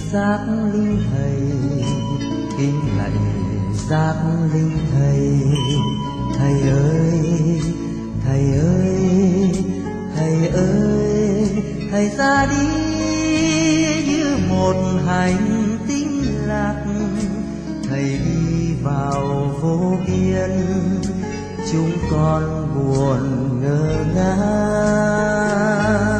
giác linh thầy, kính lạy giác linh thầy. Thầy ơi, thầy ơi, thầy ơi, thầy ra đi như một hành tinh lạc. Thầy đi vào vô biên, chúng con buồn ngơ ngác.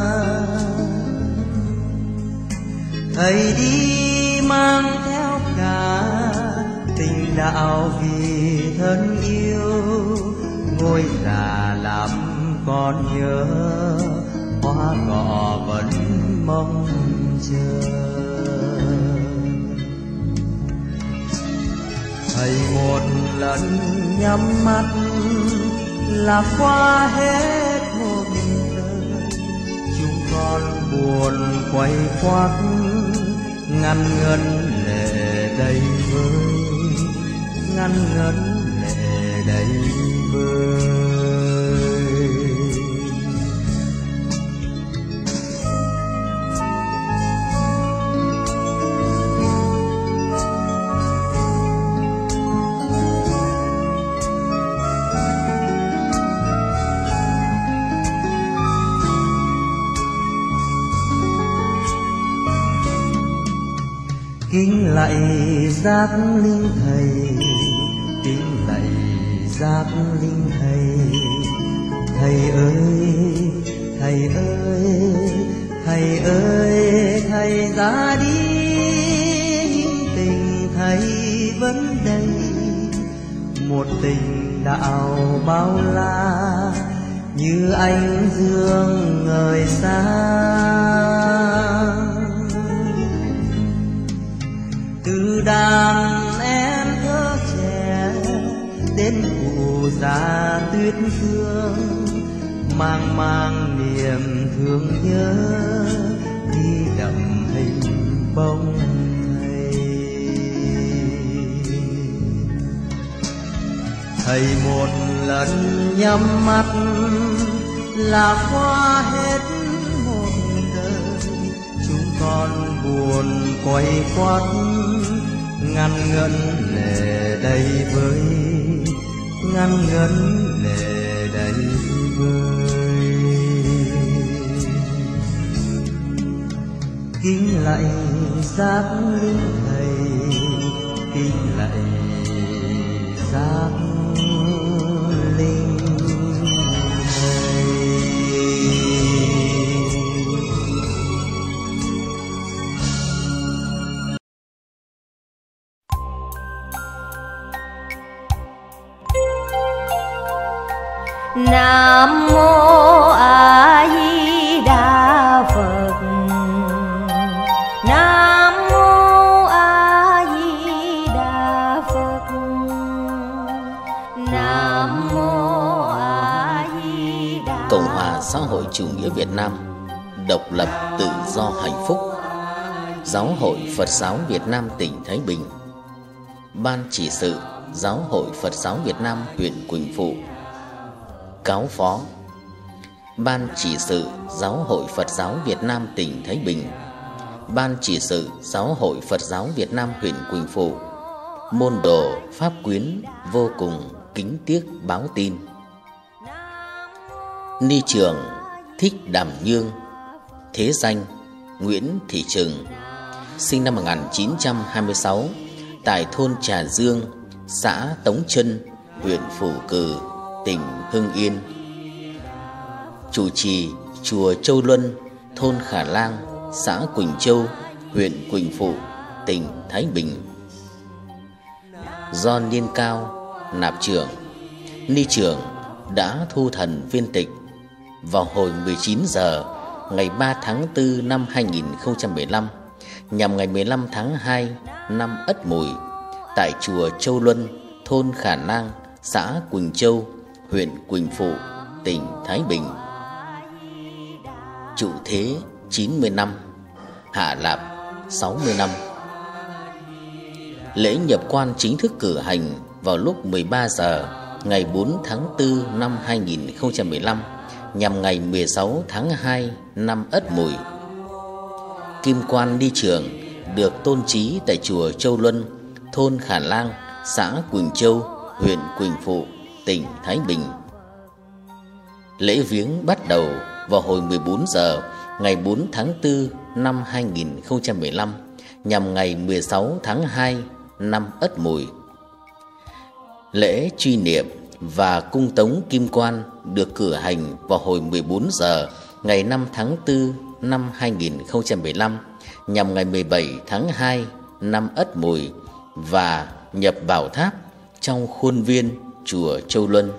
Thầy đi mang theo cả tình đạo vì thân yêu, ngôi già làm con nhớ, hoa cỏ vẫn mong chờ. Thầy một lần nhắm mắt là qua hết một đời, chúng con buồn quay quắt, ngăn ngấn lệ đầy vơi, ngăn ngấn lệ đầy vơi. Kính lạy giác linh thầy, kính lạy giác linh thầy. Thầy ơi, thầy ơi, thầy ơi, thầy ra đi nhưng tình thầy vẫn đây, một tình đạo bao la như ánh dương ngời sáng. Từ đàn em thơ trẻ đến cụ già tuyết phương, mang mang niềm thương nhớ đi đậm hình bóng thầy. Thầy một lần nhắm mắt là qua hết một đời, chúng con buồn quay quắt, ngăn ngấn lệ đầy vơi, ngăn ngấn lệ đầy vơi. Kính lạy giác linh thầy, kính lạy giác linh thầy. Nam mô A Di Đà Phật. Nam mô A Di Đà Phật. Nam mô A Di Đà. Cộng hòa xã hội chủ nghĩa Việt Nam, độc lập tự do hạnh phúc. Giáo hội Phật giáo Việt Nam tỉnh Thái Bình. Ban chỉ sự Giáo hội Phật giáo Việt Nam huyện Quỳnh Phụ. Cáo phó Ban chỉ sự Giáo hội Phật giáo Việt Nam tỉnh Thái Bình, Ban chỉ sự Giáo hội Phật giáo Việt Nam huyện Quỳnh Phụ, môn đồ Pháp Quyến vô cùng kính tiếc báo tin. Ni trưởng Thích Đàm Nhương, thế danh Nguyễn Thị Trừng, sinh năm 1926 tại thôn Trà Dương, xã Tống Trân, huyện Phù Cừ, tỉnh Hưng Yên. Chủ trì chùa Châu Luân, thôn Khả Lang, xã Quỳnh Châu, huyện Quỳnh Phụ, tỉnh Thái Bình. Do niên cao nạp trưởng, ni trưởng đã thu thần viên tịch vào hồi 19 giờ ngày 3 tháng 4 năm 2015 nhằm ngày 15 tháng 2 năm Ất Mùi tại chùa Châu Luân, thôn Khả Lang, xã Quỳnh Châu, huyện Quỳnh Phụ, tỉnh Thái Bình. Trụ thế 90 năm, hạ lạp 60 năm. Lễ nhập quan chính thức cử hành vào lúc 13 giờ ngày 4 tháng 4 năm 2015 nhằm ngày 16 tháng 2 năm Ất Mùi. Kim quan đi trưởng được tôn trí tại chùa Châu Luân, thôn Khả Lang, xã Quỳnh Châu, huyện Quỳnh Phụ, tỉnh Thái Bình. Lễ viếng bắt đầu vào hồi 14 giờ ngày 4 tháng 4 năm 2015 nhằm ngày 16 tháng 2 năm Ất Mùi. Lễ truy niệm và cung tống kim quan được cử hành vào hồi 14 giờ ngày 5 tháng 4 năm 2015 nhằm ngày 17 tháng 2 năm Ất Mùi và nhập bảo tháp trong khuôn viên chùa Châu Luân.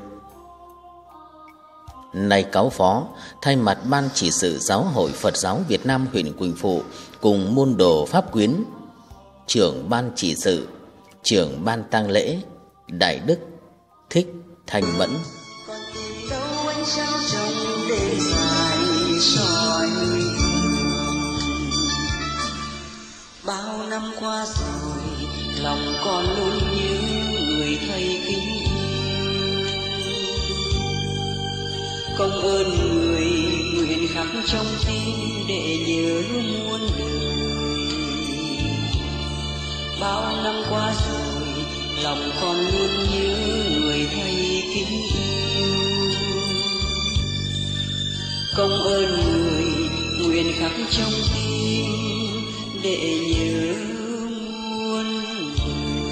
Nay cáo phó thay mặt Ban Trị sự Giáo hội Phật giáo Việt Nam huyện Quỳnh Phụ cùng môn đồ Pháp Quyến, trưởng Ban Trị sự, trưởng Ban tang lễ, Đại đức Thích Thanh Mẫn. Bao năm qua rồi, lòng con luôn như người thầy kính yêu. Công ơn người nguyện khắc trong tim để nhớ muôn đời. Bao năm qua rồi, lòng con luôn như người thầy kính yêu. Công ơn người nguyện khắc trong tim để nhớ muôn đời.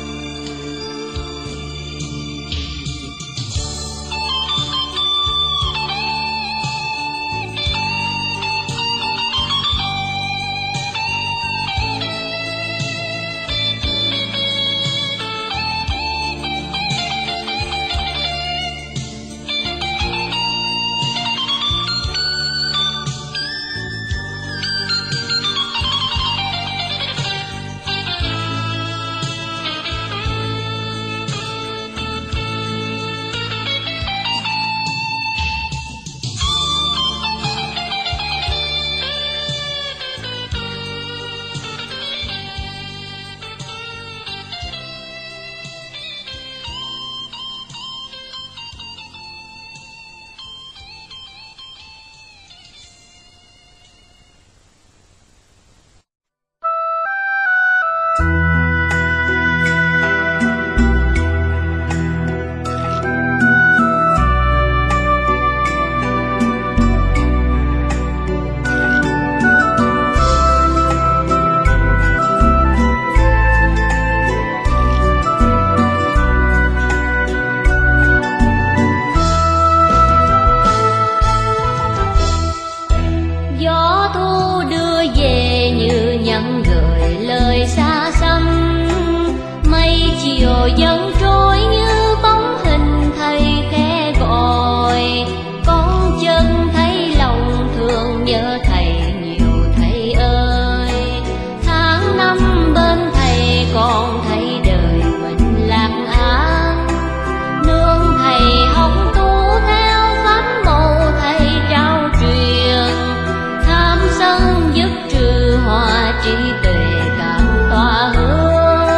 Dần trôi như bóng hình thầy khẽ gọi, con chân thấy lòng thương nhớ thầy nhiều thầy ơi. Tháng năm bên thầy con thấy đời mình lạc an, nương thầy học tu theo pháp mẫu thầy trao truyền, tham sân giúp trừ hòa trí tuệ càng tỏa hương.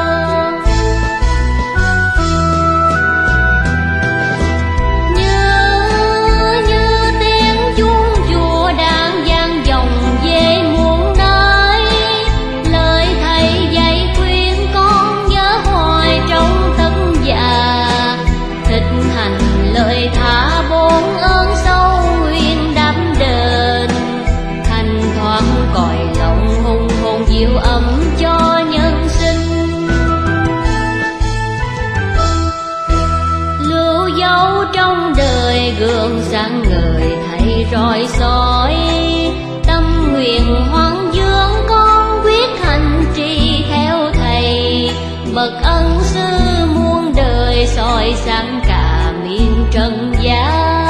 Gương sáng ngời thầy rọi soi, tâm nguyện hoang dương con quyết hành trì theo thầy. Bậc ân sư muôn đời soi sáng cả miền trần gian.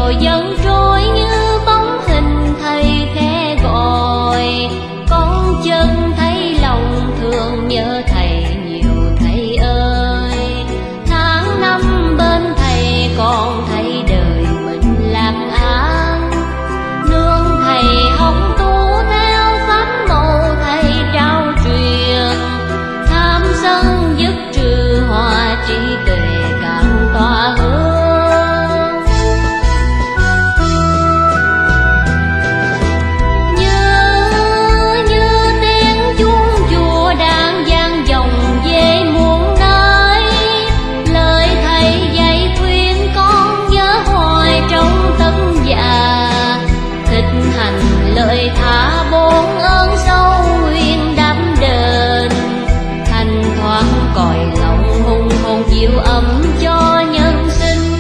chiều dần trôi như bóng hình thầy khẽ gọi, con chân thấy lòng thương nhớ thầy nhiều thầy ơi. Tháng năm bên thầy con thấy đời mình lạc an, nương thầy học tu theo pháp mẫu thầy trao truyền, tham sân dứt trừ hòa trí tuệ càng tỏa hương. Lời thả bốn ơn sâu nguyện đắm đền, thanh thoáng cõi lòng hùng hồn dịu ấm cho nhân sinh.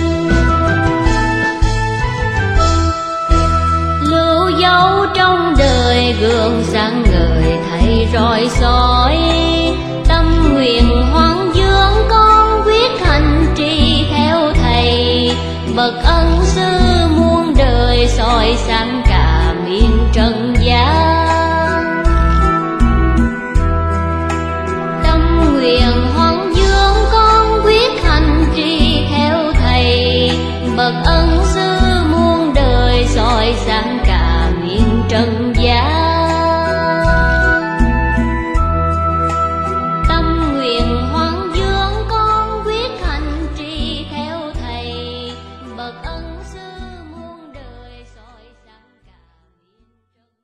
Lưu dấu trong đời gương sáng ngời thầy rọi soi, tâm nguyện hoang dương con quyết hành trì theo thầy. Bậc ân sư muôn đời soi sáng cả miền trần gian. Tâm nguyện hoang dương con quyết hành trì theo thầy. Bậc ân sư muôn đời soi sáng cả miền trần gian. Tâm nguyện hoang dương con quyết hành trì theo thầy. Bậc ân sư muôn đời soi sáng cả miền trần gian.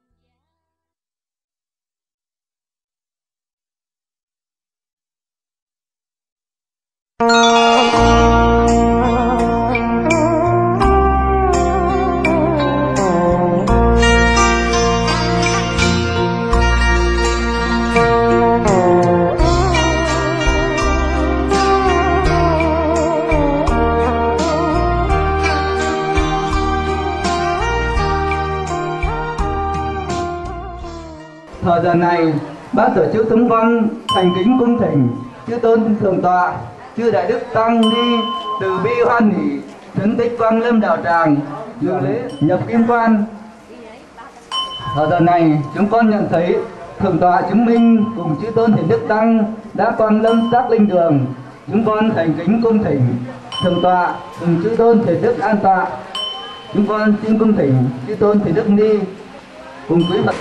Thời giờ này, ban tổ chức chúng con thành kính cung thỉnh chư tôn thượng tọa, chư đại đức tăng ni từ bi hoan hỷ trấn Tích Quang Lâm đạo tràng dự lễ nhập kim quan. Thời giờ này, chúng con nhận thấy thượng tọa chứng minh cùng chư tôn hiền đức tăng đã quang lâm xác linh đường. Chúng con thành kính cung thỉnh thượng tọa cùng chư tôn hiền đức an tọa. Chúng con xin cung thỉnh chư tôn hiền đức ni cùng quý phật.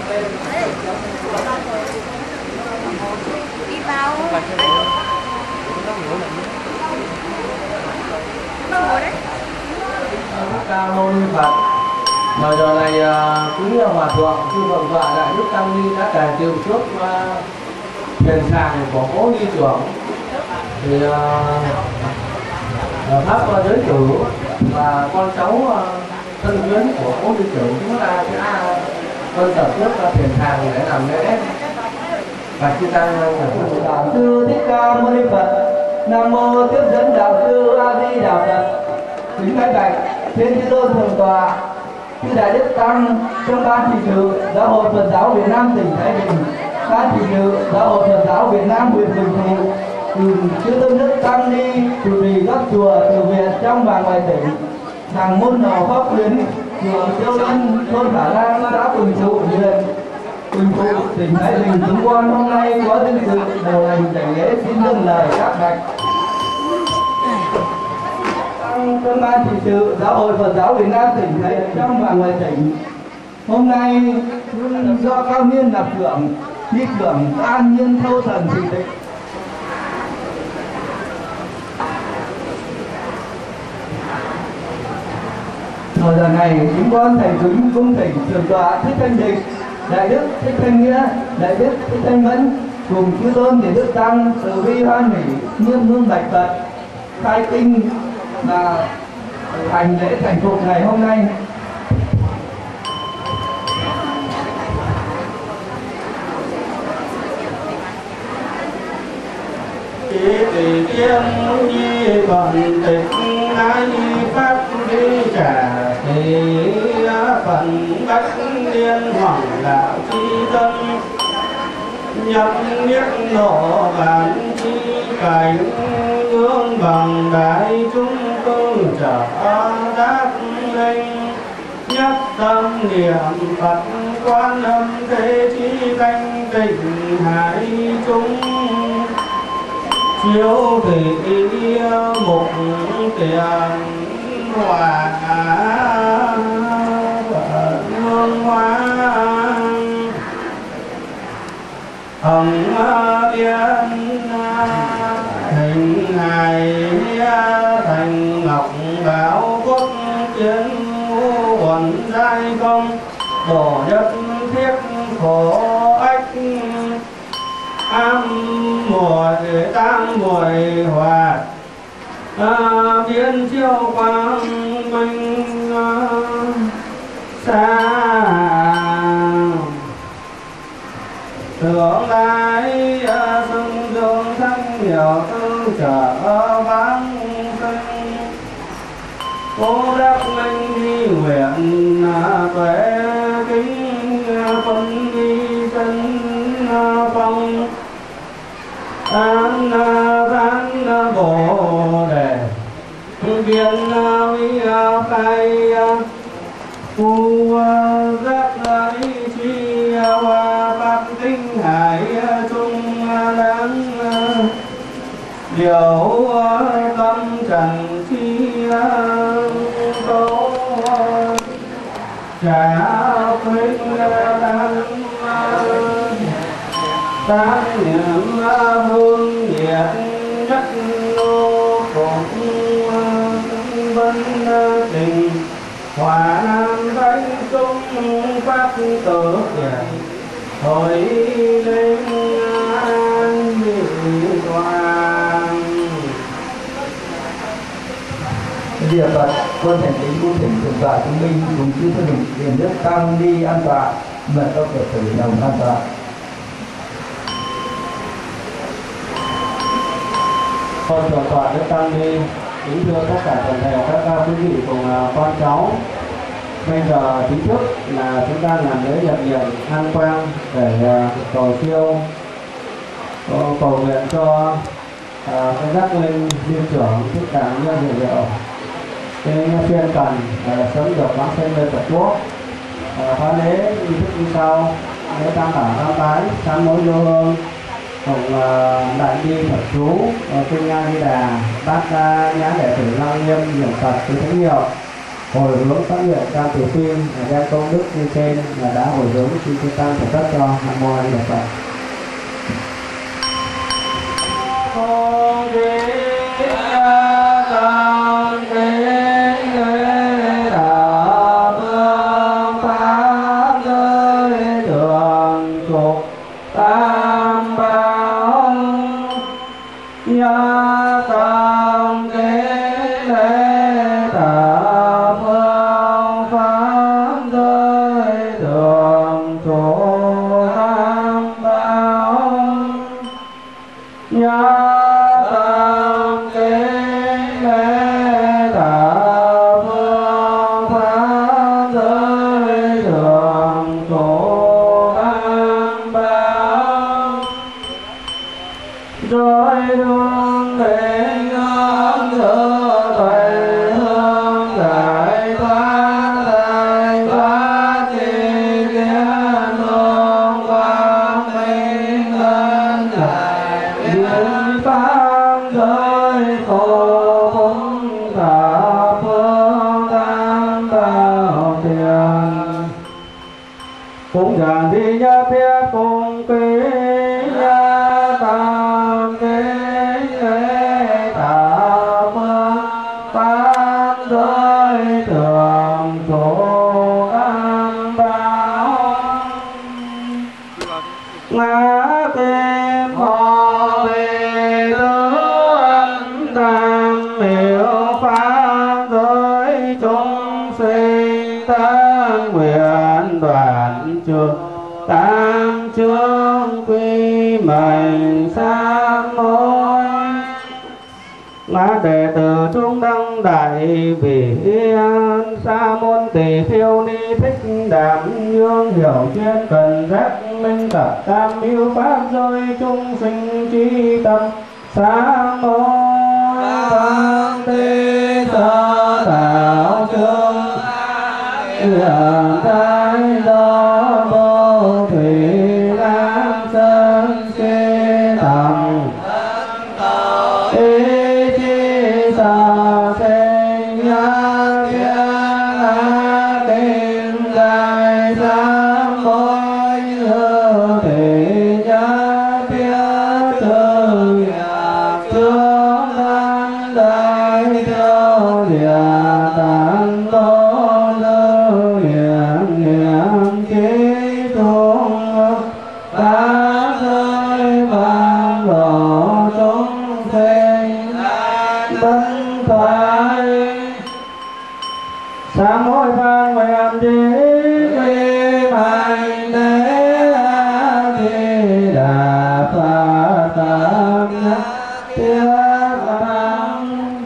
Cao mâu ni Phật. Vào giờ này quý hòa thượng chư thượng tọa đại đức tăng ni đã cài tiêu trước thiền sàng của cố ni trưởng thì pháp giới tử và con cháu thân quyến của cố ni trưởng chúng ta sẽ con tập trước thiền sàng để làm lễ và chư tăng Đạo sư Thích Ca Mâu Ni Phật. Nam mô tiếp dẫn đạo sư A Di Đà Phật. Kính bạch bạch thiên chư tôn thượng tọa, chư đại đức tăng trong ban trị sự giáo hội Phật giáo Việt Nam tỉnh Thái Bình, ban trị sự giáo hội Phật giáo Việt Nam huyện Quỳnh Phụ, chư tôn đức tăng ni trụ trì các chùa từ viện trong và ngoài tỉnh, hàng môn đồ pháp khuyến, chùa Tiêu Lân, thôn Khả Lang, xã Quỳnh Phụ, huyện Quỳnh Phụ, tỉnh Thái Bình. Chúng con hôm nay có vinh dự đầu hành chánh lễ xin dâng lời các bạch. Trong ban trị sự giáo hội Phật giáo Việt Nam tỉnh Thái Bình trong và ngoài tỉnh, hôm nay do cao niên lập trưởng, ni trưởng an nhiên thâu thần trị tịch. Thời giờ này chúng con thành kính cung thỉnh thượng tọa Thích Thanh Định, đại đức Thích Thanh Nghĩa, đại đức Thích Thanh Mẫn cùng chư tôn hiền đức tăng từ bi hoan hỷ nghiêm hương bạch Phật khai kinh và hành lễ thành phục ngày hôm nay. Tỷ tiên nhi còn tịch ái pháp đi trả thì phần bách liên hoàng đạo chi tâm nhập niết nộ bản chi cảnh gương bằng đại chúng cư trở đáp sinh, nhất tâm niệm Phật Quan Âm Thế Chí canh tịnh hải chúng, chiếu thị mục tiền hòa hương hoa, hồng liên hình hài thành ngọc bảo quốc chiến quần giai công, bổ nhất thiết khổ ách am muội tam muội hòa, biến chiếu quang minh xa tưởng lại sông dương thanh nhiều tư trở vắng sinh, cố đắc minh đi nguyện tuệ kính phân đi chân phong, an tán bồ đề viên vi khai phu giác ý chi hoa pháp tinh hải trung đáng, điều tâm trần chi tố trả khuyên đăng, tán niệm hương nhiệt nhất nô cùng vân tình, hòa nam thánh trung pháp tử hiển, hồi lên an vị toàn. Bây giờ Phật con thành kính cung thỉnh thượng tọa chứng minh cùng chư thân hữu hiền đức tăng ni an tọa, mời các Phật tử đồng an tọa. Con thượng tọa đức tăng ni kính thưa tất cả toàn thể các quý vị cùng con cháu, bây giờ chính thức là chúng ta làm lễ nhập niệm an quang để cầu siêu cầu nguyện cho cái giác linh liên trưởng tất cả nhân hiệu hiệu cái phiên cần sớm được vãng sinh về Phật quốc. Khóa lễ nghi thức như sau: lễ tam bảo tam bái, sám hối vô hương, cùng đại bi Phật chú, kinh A Di Đà, bát nhã đệ tử Lăng Nghiêm niệm Phật tứ thánh hiệu, hồi hướng phát nguyện cam tử phi, đem công đức như trên là đã hồi hướng xin chư tăng thể tất cho. Nam mô A Di Đà Phật. Đệ tử Trung Đăng Đại Vị Sa Môn Tỳ Khưu Ni Thích Đảm Dương hiểu chuyên cần giác minh tập tam mưu pháp giới chúng sinh trí tâm sa môn Bhante Sa Thảo Chương Huyền thái do vô thủy lam sơn xê tầm ý chi sa sinh nhã thiên kim đại sam bối hư thị nhã thiết tư nhạc chúng thanh đại tiêu địa tạng tôn lưu hiện hiện chí trung bá giới vang lộ chúng sinh bất thoại sám hối phan nguyện trí quy hành đế a di đà phật tam nhất thiết tăng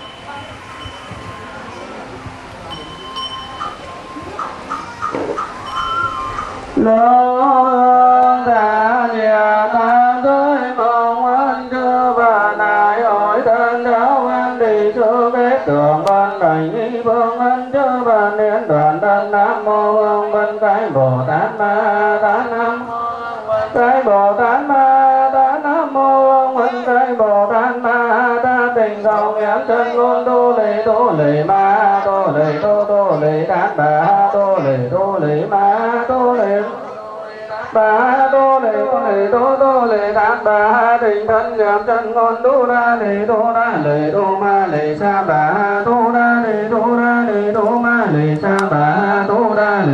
lương đã nhà tam giới mong anh chưa bà nại hỏi thân giáo anh đi sư kết tưởng ban cảnh y phương anh chưa bà niên đoàn thân nam mô hương vân cái bồ tát ma tát nam cái bồ tát ma tát nam mô hương vân cái bồ tát ma tát tình cầu nghiệp chân ngôn tu lì ma tu lì tát bà tu lì ma tu lì bà tu lì tát bà tình thân nghiệp chân ngôn tu ma lì sa bà tu ma lì sa bà tu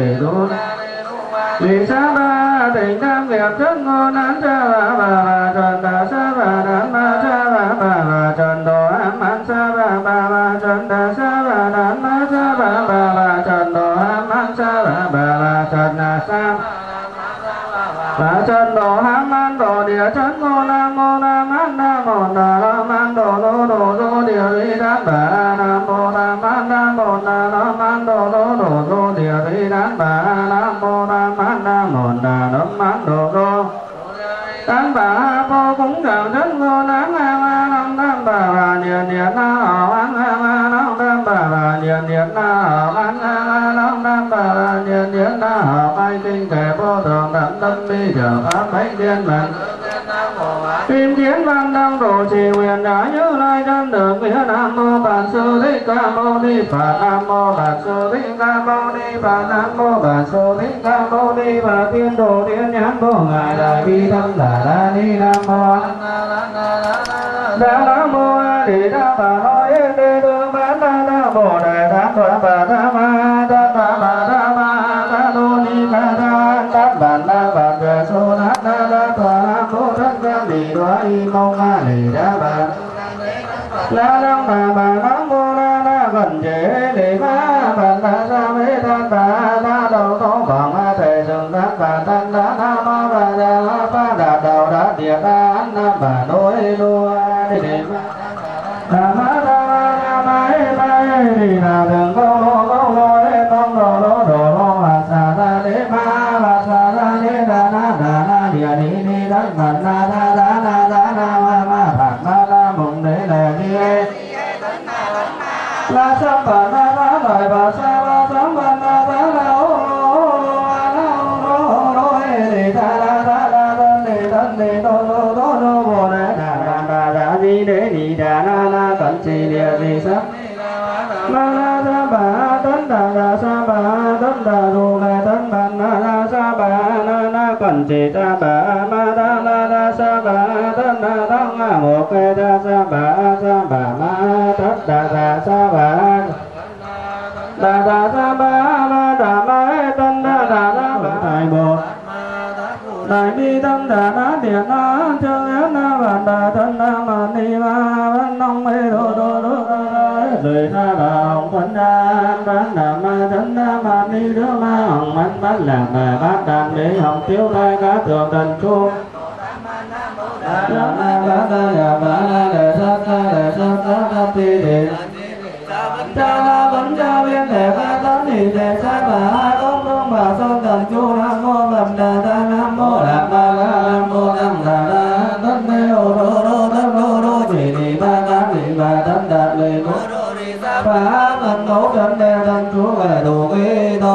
lì sa bà tình tham nghiệp chân ngôn án sa bà trần đà sa bà đàn ma sa bà trần đồ ám án sa bà trần đà sa bà đàn ma sa bà trần đồ ám án sa bà trần đà sa bà trần đồ ám án đồ địa chân ngôn nam mô nam án nam mô nam án đồ đô địa lý đát bà nam mô nam án nam đồ địa lý đát bà nam mô nam án nam án đồ tán bà cô cũng chẳng chân ngô nam nam bà niệm na án nam bà niệm na án nam bà niệm na ai kinh kệ vô thường đẳng tâm bi giờ pháp bách thiên mệnh kim kiến văn đăng độ trì nguyện đã như lai chân được nghĩa nam mô bản sư thích ca mâu ni phật nam mô bản sư thích ca mâu ni phật nam mô bản sư thích ca mâu ni phật thiên độ thiên nhãn vô ngài đại bi tâm đà ni nam mô đà nam mô a di đà phật nói đi tương bán đa bồ đề tát đoạ bà tha ma tát bà tha ma tát đô ni ca tha tát bản đa phật về số nát đa tòa nam mô thất ca đi đoạ y mong a lì đa bà la đăng bà nam mô la đa gần chế lì ma bản đa sa mê tát bà tha đầu tố bằng a thể dừng tát bà tát đa nam mô bà đa pha đà đầu đa địa đa an nam bà đối đua đi đề ma đà ma đa ma đi là đường câu lô tông đồ hà sa ra đế ma hà sa ra đế đà na địa đi đắc phật na ma phật ma mộng đế là đi la sam phật na lời bà sa la sam phật na đi thân đi đô bồ đề đà di đế đi đà na cẩn trì địa di sắc ma sa bà tấn đà sa bà tấn đà ru la tấn ban na sa bà na cẩn trì ta bà ma đa sa bà tấn đà thăng một cây đa sa bà ma tất đà sa bà đà sa bà ma đà ma tấn đà bà đại bồ đại bi tâm đà na điện na chân yết na bản đà thân na ma ni ma văn nông mê đô lời na bà hồng phân đa bán đà ma thân na ma ni đứa ma hồng mắn bán là mà bát đàn để hồng tiêu lai cá thường thần chu na bát đà nhà bát na để sát ti để cha la vẫn cha viên để ba tấn thì để sát bà công bà son thần chu nam mô lập đà ta nam mô đà ba nam mô nam đà tất mê đô chỉ đi ba tám đi ba tấn đạt lệ phá thần mẫu trần đề thần chú về đủ quy tô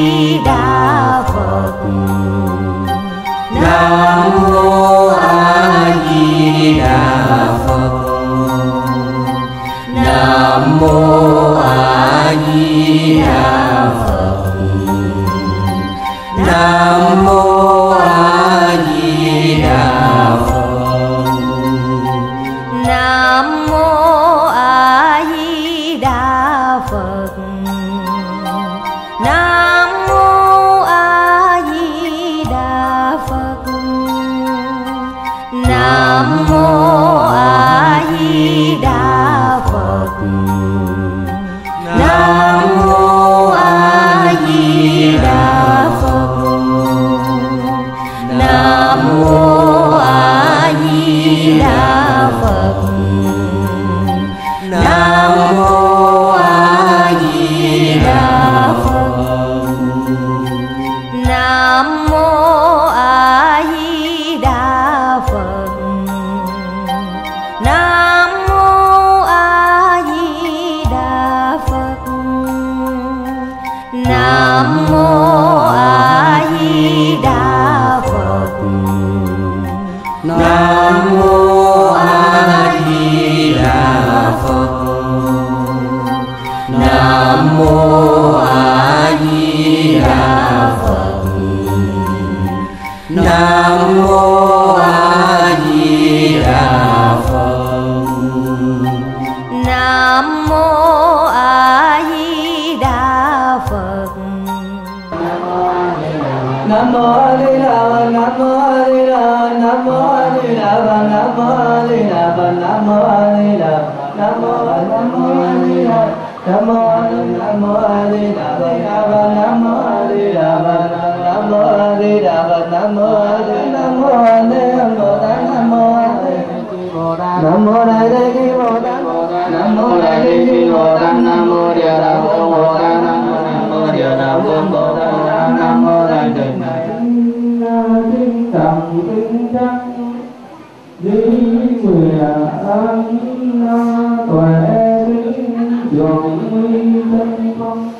Di Đà Phật. Nam mô A Di Đà Phật. Nam mô A Di Đà Phật. Nam mô A Di Đà Phật. Nam mô A Di Đà Phật. Nam mô A Di Đà Phật. Nam mô A Di Đà Phật. Nam mô A Di Đà Phật. Nam mô A Di Đà Phật. Nam mô A Di Đà Phật. Nam mô A Di Đà Phật. Nam mô A Di Đà Phật. Nam mô A Di Đà Phật. Nam mô A Di Đà Phật. Nam mô A Di Đà Phật. Nam mô A Di Đà Phật. Nam mô A Di Đà Phật. Nam mô A Di Đà Phật. Nam mô A Di Đà. Nam mô A Di Đà Phật. Nam mô A Di Đà Phật. Nam mô A Di Đà. Nam mô A Di Đà. Nam mô A Di Đà. Nam mô A Di Đà Phật. Nam mô A Di Đà Phật. Nam mô A Di Đà Phật. Nam mô A Di. Nam mô A Di. Nam mô A Di. Nam mô A Di. Nam mô Đại Thế Chí Bồ Tát. Nam mô Đại Thế Chí Bồ Tát. Nam mô Địa Đạo Vương Bồ Tát. Nam mô Địa Đạo Vương Bồ Tát. Nam mô Đại Thế Tinh Tầm Tinh Chắc Di Nguyện An Tuệ Tinh Dòng Minh Tân Phong.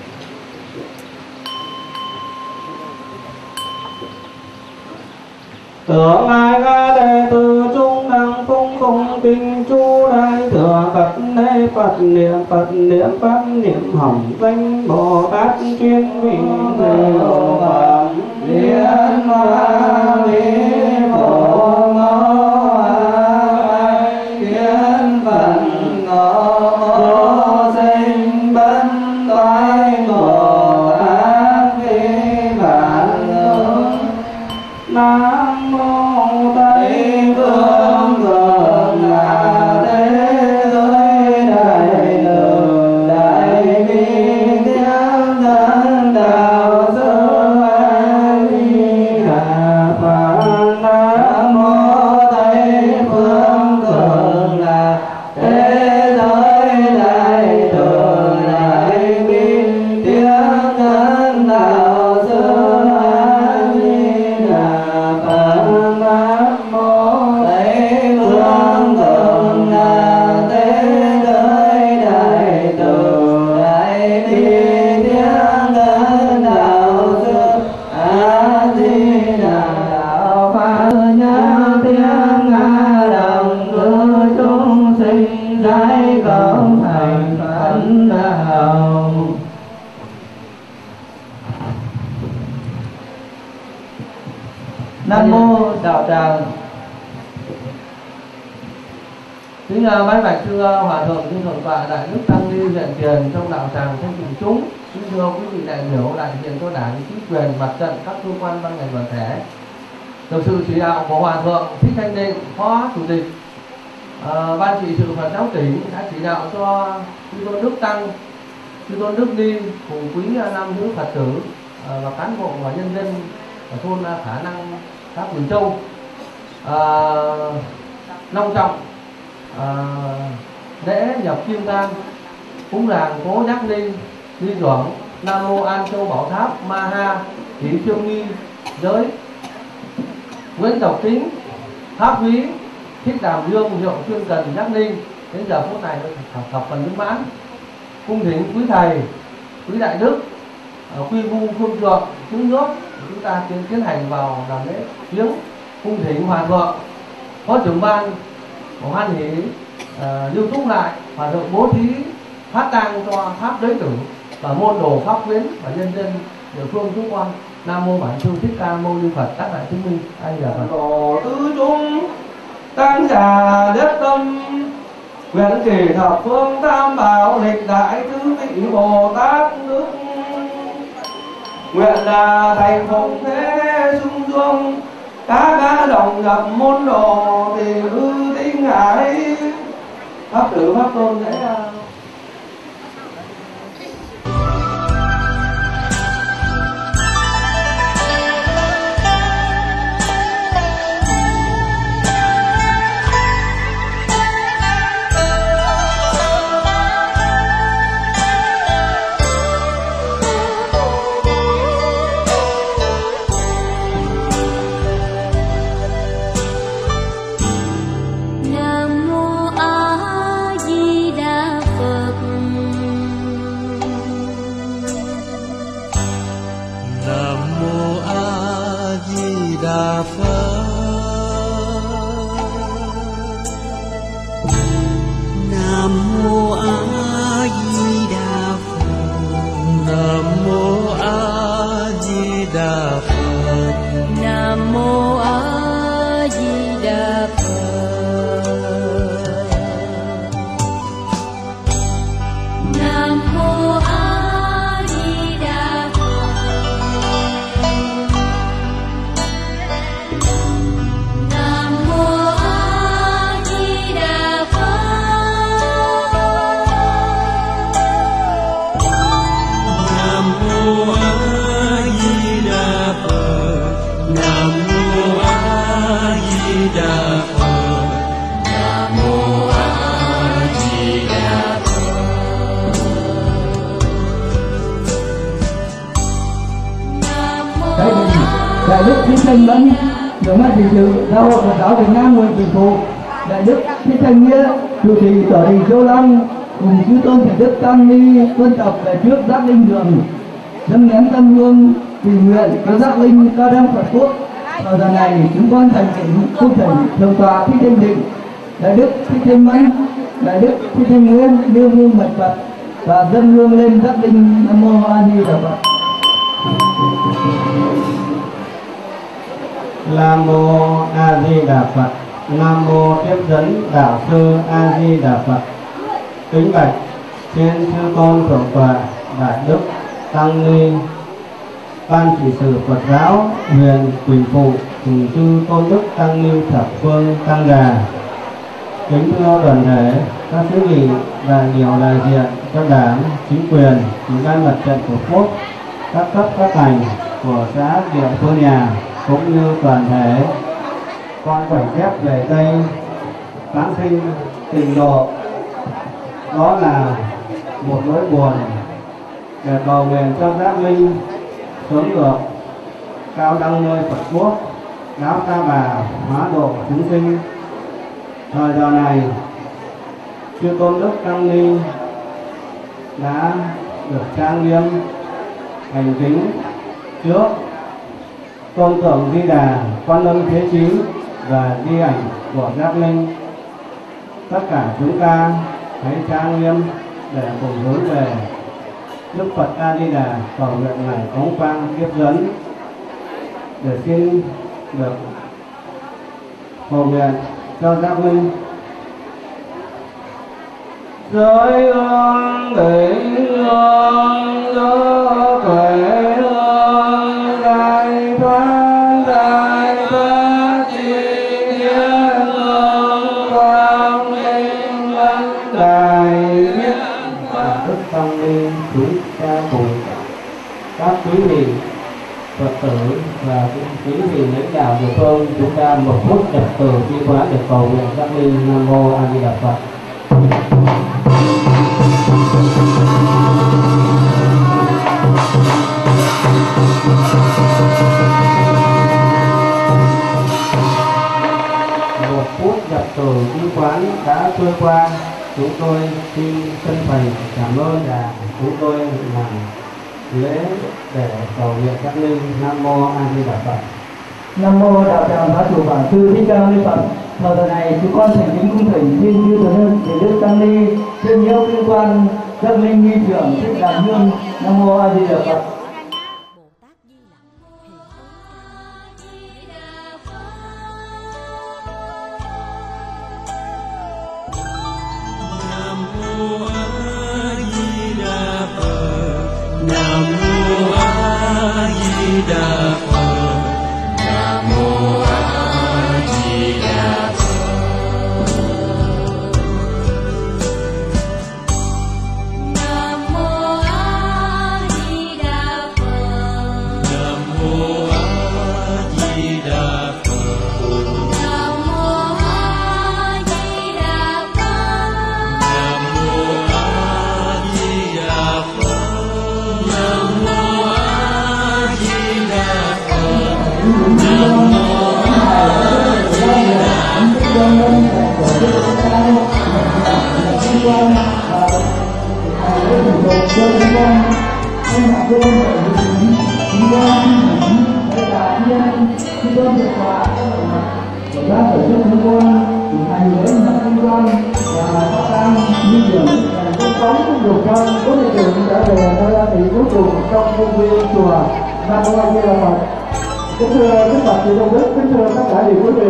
Tưởng ai ca đệ tử trung đẳng phung phung kinh chu đại thừa Phật đế Phật niệm Pháp niệm hồng danh Bồ Tát chuyên vị Bồ Phật Liên Hoa Vi Phổ Mâu Kiến Phật Ngộ Sinh Bất Toái Bồ Tát Khi Bản Ứng. Nam mô Tây Phương Cực Lạc Thế Giới Đại Từ Đại Bi Thiên Thân Đạo Sư A Di Đà Phật. Nam mô Tây Phương Cực Lạc Thế Giới Đại Từ Đại Bi Thiên Thân Đạo Sư A Di Đà Phật. Nam mô Tây Phương Cực Lạc Thế Giới Đại Từ Đại Bi Thiên Thân Đạo Sư A Di Đà. Đạo Phật nhân thiên nga đồng cư chúng sinh giải cộng thành Phật đạo. Nam mô Đạo Tràng. Kính bái bạch thưa Hòa thượng, thưa Thượng tọa Đại Đức Tăng Ni hiện tiền trong đạo tràng thanh tịnh chúng. Kính thưa quý vị đại biểu, đại diện cho đảng, chính quyền, mặt trận, các cơ quan ban ngành đoàn thể. Được sự chỉ đạo của Hòa thượng Thích Thanh Định, Phó Chủ tịch Ban trị sự Phật giáo tỉnh đã chỉ đạo cho chư tôn Đức Tăng, chư tôn Đức Ni cùng quý nam nữ Phật tử và cán bộ và nhân dân ở thôn Khả Năng, xã Quỳnh Châu long trọng lễ nhập kim đan cúng làng Cố Nhắc Ninh Ni Duẩn Nam Mô An Châu Bảo Tháp Ma Ha Chỉ Trương Nghi Giới Nguyễn Độc Tính Tháp Quý Thích Đàm Dương Hiệu Chuyên Cần Nhắc Ninh. Đến giờ phút này thập phần viên mãn. Cung thỉnh quý thầy, quý đại đức, quy vu phương trượng trứng nước, chúng ta tiến hành vào làm lễ viếng cung thỉnh hòa thượng. Phó trưởng ban của hoan hỷ lưu trúc lại hòa thượng bố thí phát tang cho pháp giới tử và môn đồ pháp quyến và nhân dân địa phương chúng con. Nam mô Bản Sư Thích Ca Mâu Ni Phật. Tác lại chứng minh ai là Phật. Tổ tứ chúng tăng già nhất tâm, nguyện kỷ thập phương tam bảo lịch đại tứ vị Bồ Tát nước, nguyện là thành phụng thế sung dương các gã đồng nhập môn đồ thì ư tinh hải pháp tử pháp tôn thế. Đại đức Thích Thanh Mẫn, trưởng ban trị sự giáo hội Phật giáo Việt Nam nguyện quyền phụ, Đại đức Thích Thanh Nghĩa, chủ trì sở đình Châu Long cùng chư tôn thầy đức tăng ni quân tập về trước giác linh đường dâng nén tâm hương tình nguyện cho giác linh ca đăng Phật quốc. Vào giờ này chúng con thành kính cung thỉnh thượng tọa Thích Thanh Định, Đại đức Thích Thanh Mẫn, Đại đức Thích Thanh Nguyên nêu hương mật Phật và dâng hương lên giác linh. Nam mô A Di Đà Phật. Nam mô A Di Đà Phật. Nam mô Tiếp Dẫn Đạo Sư A Di Đà Phật. Kính bạch trên chư tôn thượng tọa Đại đức tăng ni ban trị sự Phật giáo huyện Quỳnh Phụ cùng chư tôn đức tăng ni thập phương tăng già. Kính thưa đoàn thể các quý vị và nhiều đại diện cho đảng, chính quyền, ủy ban mặt trận tổ quốc, các cấp các ngành của xã địa phương nhà cũng như toàn thể. Con khoảnh khắc về đây Giáng sinh tình độ, đó là một nỗi buồn để cầu nguyện cho giác linh sớm được cao đăng nơi Phật quốc, giáo ta bà hóa độ chúng sinh. Thời giờ này chư tôn đức tăng ni đã được trang nghiêm hành kính trước tôn thượng Di Đà, Quan Âm Thế Chí và di ảnh của giác linh. Tất cả chúng ta hãy trang nghiêm để cùng hướng về Đức Phật A Di Đà cầu nguyện ngày cống quang tiếp dẫn để xin được cầu nguyện cho giác linh. Giới hương bình hương đỡ khỏe hương đại thoát chi thiên hương quang minh ân đại biết. Đức tăng ni chúng ta cùng các quý vị Phật tử và quý vị lãnh đạo địa phương chúng ta một phút trật tự chi khóa để cầu nguyện giác linh. Nam mô A Di Đà Phật. Một phút trật tự chi quán đã trôi qua, chúng tôi xin chân thành cảm ơn và chúng tôi làm lễ để cầu nguyện các linh. Nam mô A Di Đà Phật. Nam mô Đạo Tràng Pháp Chủ Bản Sư Thích Ca Mâu Ni Phật. Thời đại này chúng con thành kính cung thỉnh Thiên Chư Thượng Nhân Thầy Đức Tăng Ni trên nhiễu liên quan các linh nghi trưởng thích làm hương. Nam mô A Di Đà Phật. Kính thưa các bậc thầy tôn đức, kính thưa tất cả quý vị.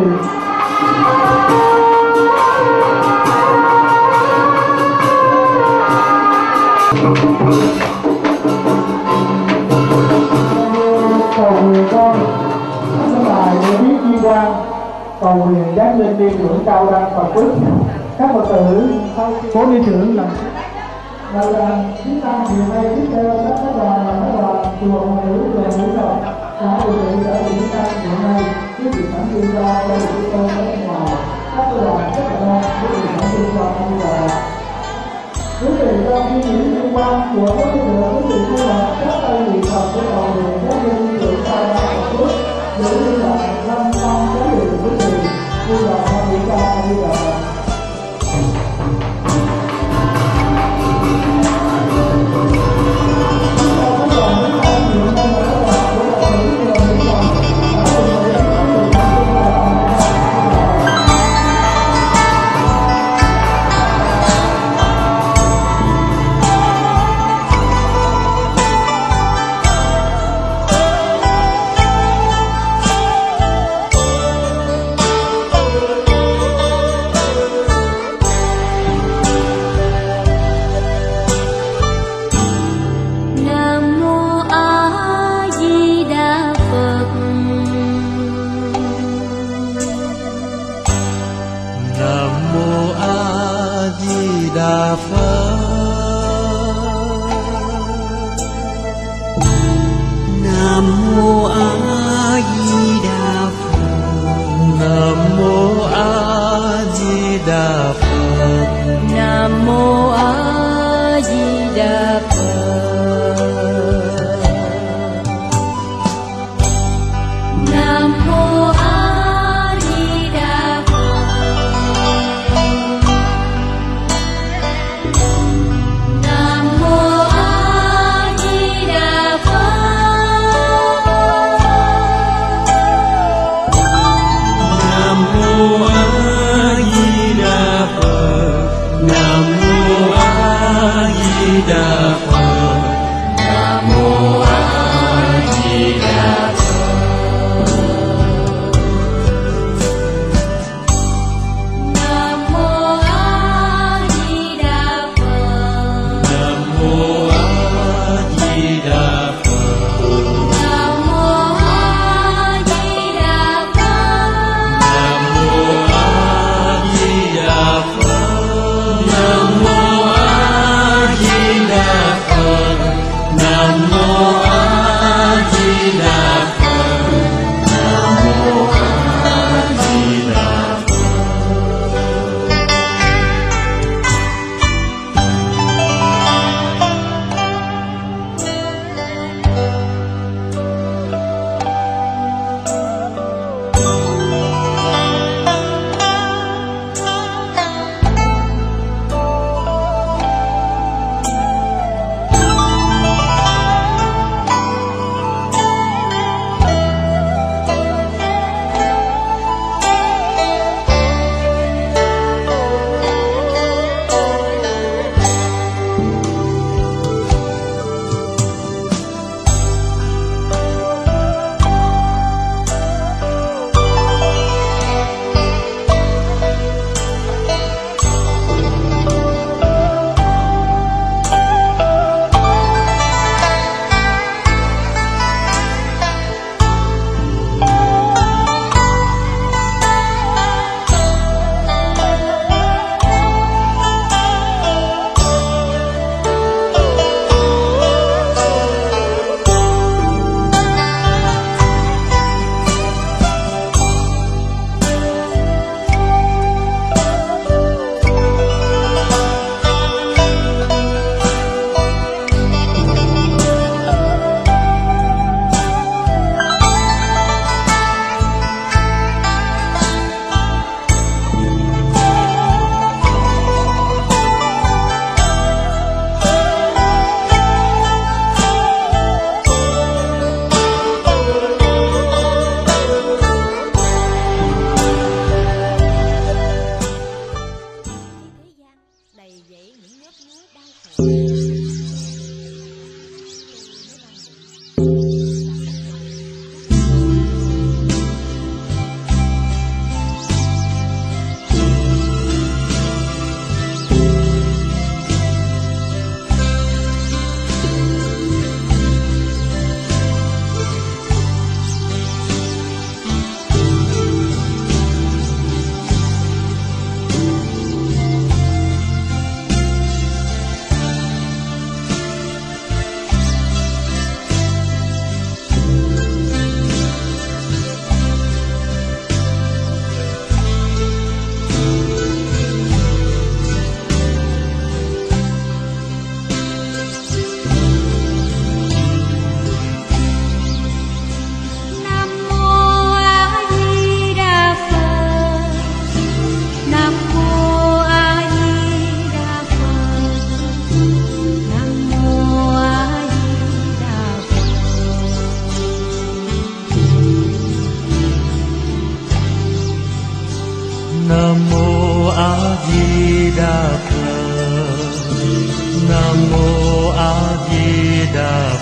Cầu nguyện con, các bài để biết chi quan, cầu nguyện giác linh đi trưởng cao đăng Phật đức. Các Phật tử cố đi trưởng là chúng ta hiện nay tiếp theo các đoàn chùa nữ chùa nữ đồng đã điều trị đã diễn ra hiện nay với việc sản sinh ra đây chúng tôi ở ngoài các đoàn rất là đông với việc sản sinh ra bây giờ quý vị trong khi những liên quan của các quý vị thu hợp các tay niệm Phật của cầu nguyện các linh trưởng cao đăng Phật đức để liên lạc 5 năm cái điều quý vị thu hợp theo diễn ra bây giờ. Nam mô A Di Đà